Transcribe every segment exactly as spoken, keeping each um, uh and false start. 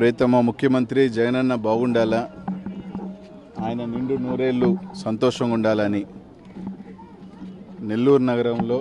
ప్రియతమ ముఖ్యమంత్రి జగనన్న బాగుండాలా, ఆయన నిండు నూరేళ్ళు సంతోషంగా ఉండాలని నెల్లూరు నగరంలో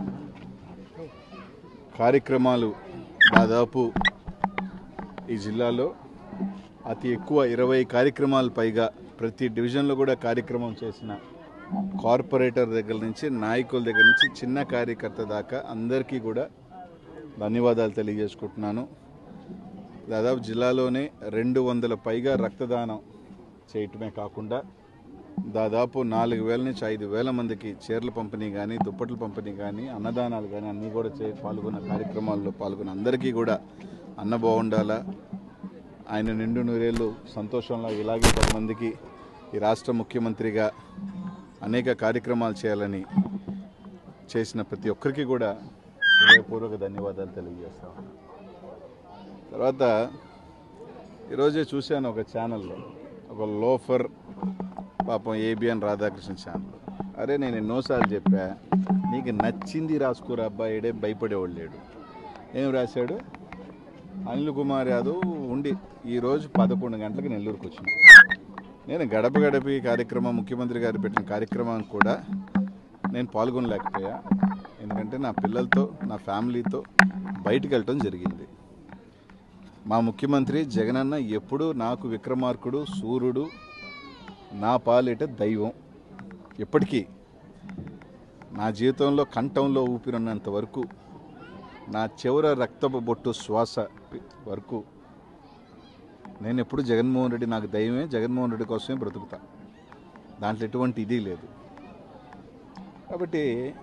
కార్యక్రమాలు దాదాపు ఈ జిల్లాలో అతి ఎక్కువ ఇరవై కార్యక్రమాలు పైగా ప్రతి డివిజన్లో కూడా కార్యక్రమం చేసిన కార్పొరేటర్ దగ్గర నుంచి నాయకుల దగ్గర నుంచి చిన్న కార్యకర్త దాకా అందరికీ కూడా ధన్యవాదాలు తెలియజేసుకుంటున్నాను. దాదాపు జిల్లాలోనే రెండు వందల పైగా రక్తదానం చేయటమే కాకుండా దాదాపు నాలుగు వేల నుంచి ఐదు వేల మందికి చీరల పంపిణీ కానీ దుప్పట్ల పంపిణీ కానీ అన్నదానాలు కానీ అన్నీ కూడా చే పాల్గొన్న కార్యక్రమాల్లో పాల్గొన్న అందరికీ కూడా అన్న బాగుండాలా, ఆయన నిండు నూరేళ్ళు సంతోషంలో ఇలాగే పది మందికి ఈ రాష్ట్ర ముఖ్యమంత్రిగా అనేక కార్యక్రమాలు చేయాలని చేసిన ప్రతి ఒక్కరికి కూడా హృదయపూర్వక ధన్యవాదాలు తెలియజేస్తాం. తర్వాత ఈరోజే చూశాను ఒక ఛానల్లో, ఒక లోఫర్ పాపం ఏబిఎన్ రాధాకృష్ణ ఛానల్. అరే నేను ఎన్నోసార్లు చెప్పా, నీకు నచ్చింది రాసుకోరా అబ్బా, ఏడే భయపడేవాళ్ళు లేడు. ఏం రాశాడు? అనిల్ కుమార్ యాదవ్ ఉండి ఈరోజు పదకొండు గంటలకు నెల్లూరుకు వచ్చిన. నేను గడప గడపి కార్యక్రమం ముఖ్యమంత్రి గారు పెట్టిన కార్యక్రమం కూడా నేను పాల్గొనలేకపోయా, ఎందుకంటే నా పిల్లలతో నా ఫ్యామిలీతో బయటికి వెళ్ళటం జరిగింది. మా ముఖ్యమంత్రి జగనన్న ఎప్పుడూ నాకు విక్రమార్కుడు, సూర్యుడు, నా పాలిట దైవం. ఎప్పటికీ నా జీవితంలో కంఠంలో ఊపిరినంత వరకు, నా చివర రక్తపు బొట్టు శ్వాస వరకు నేను ఎప్పుడు జగన్మోహన్ రెడ్డి నాకు దైవమే, జగన్మోహన్ రెడ్డి కోసమే బ్రతుకుతా. దాంట్లో ఎటువంటి ఇది లేదు. కాబట్టి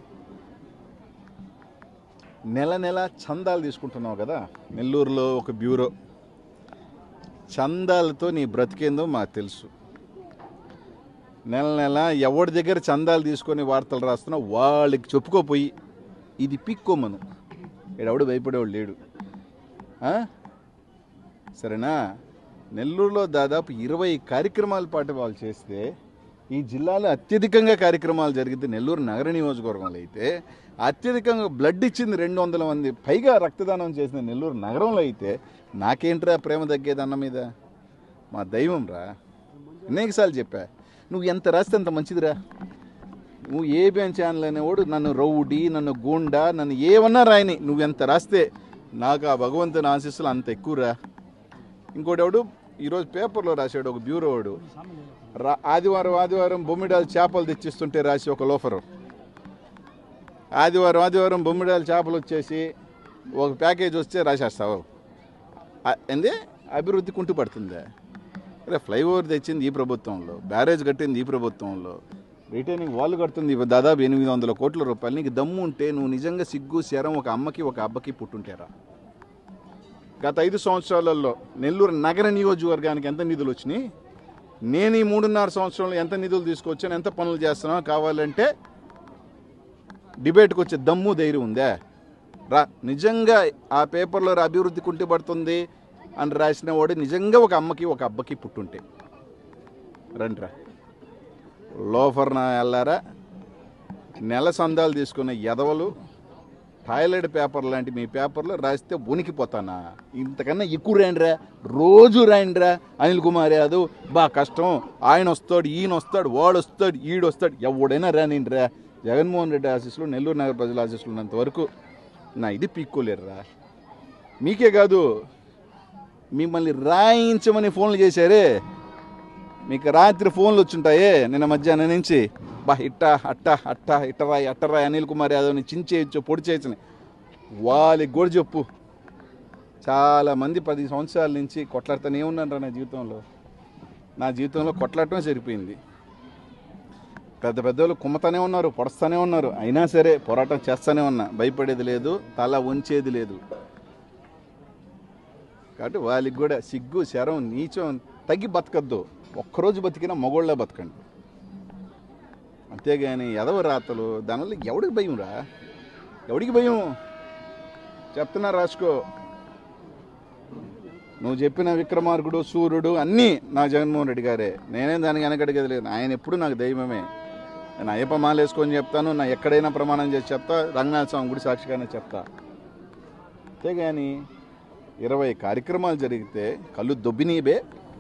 నెల నెల చందాలు తీసుకుంటున్నావు కదా, నెల్లూరులో ఒక బ్యూరో, చందాలతో నీ బ్రతికేందో మాకు తెలుసు. నెల నెల ఎవరి దగ్గర చందాలు తీసుకొని వార్తలు రాస్తున్నావు వాళ్ళకి చెప్పుకోపోయి ఇది పిక్కోమను, ఎవడు భయపడేవాడు లేడు. సరేనా? నెల్లూరులో దాదాపు ఇరవై కార్యక్రమాల పాటు వాళ్ళు చేస్తే, ఈ జిల్లాలో అత్యధికంగా కార్యక్రమాలు జరిగింది నెల్లూరు నగర నియోజకవర్గంలో అయితే, అత్యధికంగా బ్లడ్ ఇచ్చింది రెండు వందల మంది పైగా రక్తదానం చేసిన నెల్లూరు నగరంలో అయితే, నాకేంట్రా ప్రేమ తగ్గేది అన్న మీద? మా దైవం రా. అనేకసార్లు చెప్పా, నువ్వు ఎంత రాస్తే అంత మంచిదిరా. నువ్వు ఏబిఎన్ ఛానల్ అనేవాడు నన్ను రౌడీ, నన్ను గూండా, నన్ను ఏమన్నా రాయని, నువ్వు ఎంత రాస్తే నాకు ఆ భగవంతుని ఆశీస్సులు అంత ఎక్కువరా. ఇంకోటి ఎవడు ఈరోజు పేపర్లో రాశాడు, ఒక బ్యూరో వాడు, రా ఆదివారం ఆదివారం బొమ్మిడాలు చేపలు తెచ్చిస్తుంటే రాసి ఒక లోఫరు, ఆదివారం ఆదివారం బొమ్మిడాలు చేపలు వచ్చేసి ఒక ప్యాకేజ్ వస్తే రాసేస్తావు. ఏంది అభివృద్ధి కుంటు పడుతుందా? అరే ఫ్లైఓవర్ తెచ్చింది ఈ ప్రభుత్వంలో, బ్యారేజ్ కట్టింది ఈ ప్రభుత్వంలో, రిటైనింగ్ వాల్ కడుతుంది దాదాపు ఎనిమిది వందల కోట్ల రూపాయలు. నీకు దమ్ము ఉంటే నువ్వు నిజంగా సిగ్గు శరం ఒక అమ్మకి ఒక అబ్బకి పుట్టుంటారా? గత ఐదు సంవత్సరాలలో నెల్లూరు నగర నియోజకవర్గానికి ఎంత నిధులు వచ్చినాయి? నేను ఈ మూడున్నర సంవత్సరంలో ఎంత నిధులు తీసుకొచ్చాను, ఎంత పనులు చేస్తున్నా కావాలంటే డిబేట్కి వచ్చే దమ్ము ధైర్యం ఉందా? రా. నిజంగా ఆ పేపర్లో అభివృద్ధి కుంటిపడుతుంది అని రాసిన వాడు నిజంగా ఒక అమ్మకి ఒక అబ్బకి పుట్టుంటే రండిరా. లోఫర్ నా వెళ్ళారా, నెల సందాలు తీసుకున్న ఎదవలు టాయిలెట్ పేపర్ లాంటి మీ పేపర్లో రాస్తే ఉనికిపోతానా? ఇంతకన్నా ఎక్కువ రాయండిరా, రోజు రాయండిరా. అనిల్ కుమార్ యాదవ్ బా కష్టం, ఆయన వస్తాడు, ఈయన వస్తాడు, వాడు వస్తాడు, ఈడు వస్తాడు, ఎవడైనా రానిండిరా. జగన్మోహన్ రెడ్డి ఆశీస్సులు, నెల్లూరు నగర ప్రజల ఆశీస్సులు ఉన్నంత వరకు నా ఇది పీక్కోలేరురా. మీకే కాదు, మిమ్మల్ని రాయించమని ఫోన్లు చేశారే, మీకు రాత్రి ఫోన్లు వచ్చుంటాయే నిన్న మధ్యాహ్నం నుంచి, బా ఇట్టా అట్టా అట్టా ఇట్టరాయి అట్టరాయి అనిల్ కుమార్ యాదవ్ని చించేయచ్చు, పొడి చేయొచ్చని, వాళ్ళకి కూడా చెప్పు. చాలామంది పది సంవత్సరాల నుంచి కొట్లాడుతూనే ఉన్నాను రా నా జీవితంలో. నా జీవితంలో కొట్లాడటమే సరిపోయింది. పెద్ద పెద్దలు కుమ్మతానే ఉన్నారు, పొడస్తానే ఉన్నారు, అయినా సరే పోరాటం చేస్తూనే ఉన్నా. భయపడేది లేదు, తల ఉంచేది లేదు. కాబట్టి వాళ్ళకి కూడా సిగ్గు శరం నీచం తగ్గి బతకద్దు. ఒక్కరోజు బతికినా మగోళ్ళ బతకండి, అంతేగాని ఎదవ రాతలు దానివల్ల ఎవడికి భయం రా? ఎవడికి భయం చెప్తున్నా, రాసుకో. నువ్వు చెప్పిన విక్రమార్కుడు, సూర్యుడు అన్నీ నా జగన్మోహన్ రెడ్డి గారే. నేనేం దానికి వెనకడిగేది లేదు. ఆయన ఎప్పుడు నాకు దైవమే. నేను అయ్యప్ప మాల వేసుకొని చెప్తాను, నా ఎక్కడైనా ప్రమాణం చేసి చెప్తా, రంగనాథ స్వామి గుడి సాక్షిగానే చెప్తా. అంతేగాని ఇరవై కార్యక్రమాలు జరిగితే కళ్ళు దొబ్బినీయబే,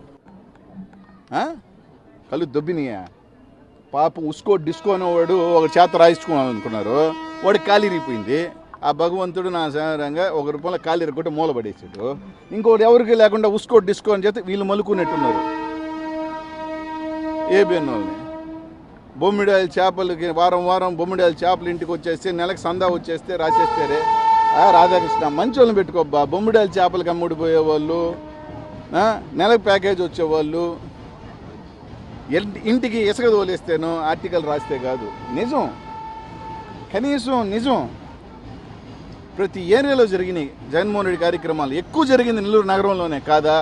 కళ్ళు దొబ్బినీయా? పాప ఉస్కో డిస్కో అనేవాడు ఒక చేత రాయించుకోవాలనుకున్నారు, వాడు ఖాళీ రిగిపోయింది. ఆ భగవంతుడు నా సారంగా ఒక రూపాయల ఖాళీ రక్కొట్టి మూలపడేసాడు. ఇంకోటి ఎవరికి లేకుండా ఉస్కో డిస్కో అని చేస్తే వీళ్ళు మలుకున్నట్టున్నారు. ఏ బెన్నోళ్ళని బొమ్మిడాయల చేపలకి వారం వారం బొమ్మిడాయల చేపలు ఇంటికి వచ్చేస్తే నెలకు సందా వచ్చేస్తే రాసేస్తారే. రాధాకృష్ణ మంచి వాళ్ళని పెట్టుకోబ్బా. బొమ్మిడాయల చేపలకి అమ్ముడిపోయేవాళ్ళు, నెలకు ప్యాకేజ్ వచ్చేవాళ్ళు, ఇంటికి ఇసుక తోలేస్తేనో ఆర్టికల్ రాస్తే కాదు. నిజం, కనీసం నిజం. ప్రతి ఏరియాలో జరిగినాయి జగన్మోహన్ రెడ్డి కార్యక్రమాలు. ఎక్కువ జరిగింది నెల్లూరు నగరంలోనే కాదా?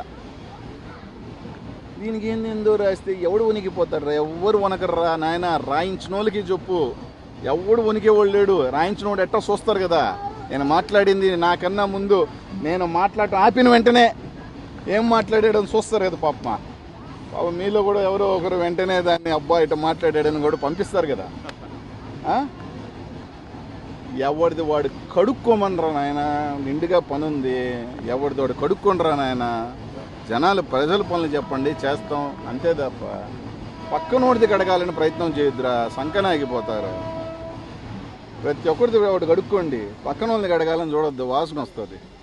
దీనికి ఏంది ఎందో రాస్తే ఎవడు వణికిపోతారా? ఎవరు వనకర్రా నాయన. రాయించిన వాళ్ళకి చెప్పు, ఎవడు వణికేవాళ్ళు లేడు. రాయించిన వాడు ఎట్టా చూస్తారు కదా. నేను మాట్లాడింది నాకన్నా ముందు నేను మాట్లాడటం ఆపిన వెంటనే ఏం మాట్లాడాడని చూస్తారు కదా పాప. పాప మీలో కూడా ఎవరో ఒకరు వెంటనే దాన్ని అబ్బా ఇట్లా మాట్లాడాడని కూడా పంపిస్తారు కదా. ఎవరిది వాడు కడుక్కోమనరా నాయన. నిండుగా పని ఉంది, ఎవరిది వాడు కడుక్కొనరా నాయన. జనాలు ప్రజల పనులు చెప్పండి, చేస్తాం అంతే తప్ప పక్కనోడిది కడగాలని ప్రయత్నం చేయొద్దురా. సంకనాగిపోతారు. ప్రతి ఒక్కరిది వాడు కడుక్కోండి, పక్కన వాళ్ళని కడగాలని చూడొద్దు, వాసన వస్తుంది.